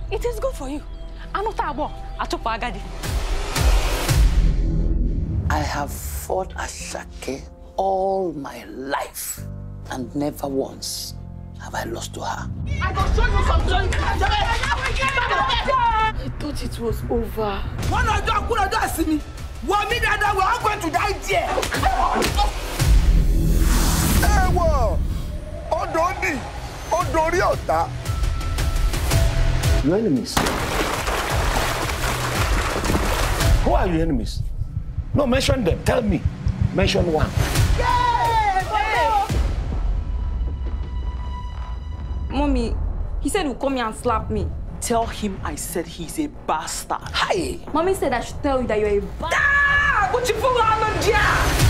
It is good for you. I have fought Ashake all my life, and never once have I lost to her. I will show you something. I thought it was over. One of them could have seen me. One minute and we're all going to die there. Hey, whoa! Odoni! Odoriota! Your enemies? Who are your enemies? No, mention them. Tell me. Mention one. Mommy, he said he'll come here and slap me. Tell him I said he's a bastard. Hi! Mommy said I should tell you that you're a bastard. Ah! What you fool on,